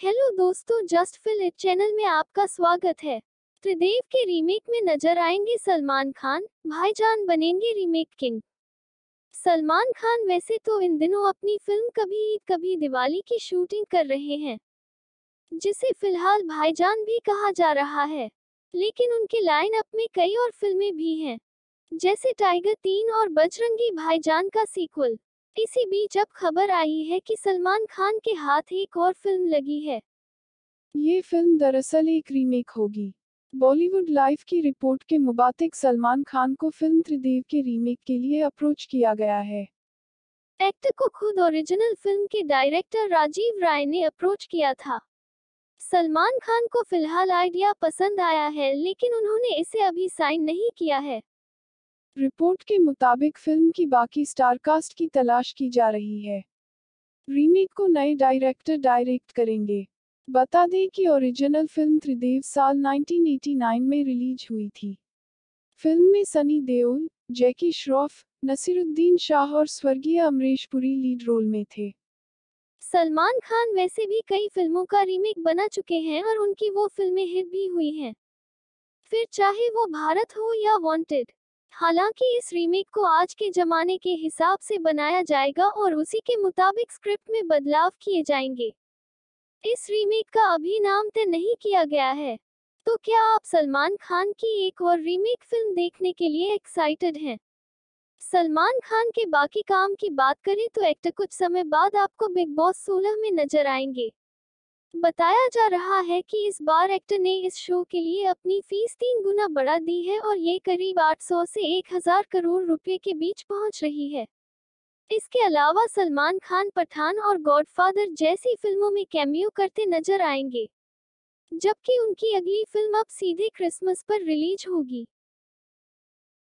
Hello दोस्तों, just fill it channel में आपका स्वागत है। त्रिदेव के रीमेक में नजर आएंगे सलमान खान, भाईजान बनेंगे रीमेक किंग। सलमान खान वैसे तो इन दिनों अपनी फिल्म कभी ईद कभी दिवाली की शूटिंग कर रहे हैं, जिसे फिलहाल भाईजान भी कहा जा रहा है। लेकिन उनके लाइनअप में कई और फिल्में भी हैं, जैसे टाइगर 3 और बजरंगी भाईजान का सीक्वल। इसी बीच अब खबर आई है कि सलमान खान के हाथ एक और फिल्म लगी है। ये फिल्म दरअसल एक रीमेक होगी। बॉलीवुड लाइव की रिपोर्ट के मुताबिक सलमान खान को फिल्म त्रिदेव के रीमेक के लिए अप्रोच किया गया है। एक्टर को खुद ओरिजिनल फिल्म के डायरेक्टर राजीव राय ने अप्रोच किया था। सलमान खान को फिलहाल आइडिया पसंद आया है, लेकिन उन्होंने इसे अभी साइन नहीं किया है। रिपोर्ट के मुताबिक फिल्म की बाकी स्टारकास्ट की तलाश की जा रही है। रीमेक को नए डायरेक्टर डायरेक्ट करेंगे। बता दें कि ओरिजिनल फिल्म त्रिदेव साल 1989 में रिलीज हुई थी। फिल्म में सनी देओल, जैकी श्रॉफ, नसीरुद्दीन शाह और स्वर्गीय अमरीश पुरी लीड रोल में थे। सलमान खान वैसे भी कई फिल्मों का रीमेक बना चुके हैं और उनकी वो फिल्में हिट भी हुई हैं, फिर चाहे वो भारत हो या वांटेड। हालांकि इस रीमेक को आज के जमाने के हिसाब से बनाया जाएगा और उसी के मुताबिक स्क्रिप्ट में बदलाव किए जाएंगे। इस रीमेक का अभी नाम तय नहीं किया गया है। तो क्या आप सलमान खान की एक और रीमेक फिल्म देखने के लिए एक्साइटेड हैं? सलमान खान के बाकी काम की बात करें तो एक्टर कुछ समय बाद आपको बिग बॉस 16 में नजर आएंगे। बताया जा रहा है कि इस बार एक्टर ने इस शो के लिए अपनी फीस 3 गुना बढ़ा दी है और ये करीब 800 से 1000 करोड़ रुपए के बीच पहुंच रही है। इसके अलावा सलमान खान पठान और गॉडफादर जैसी फिल्मों में कैमियो करते नजर आएंगे, जबकि उनकी अगली फिल्म अब सीधे क्रिसमस पर रिलीज होगी।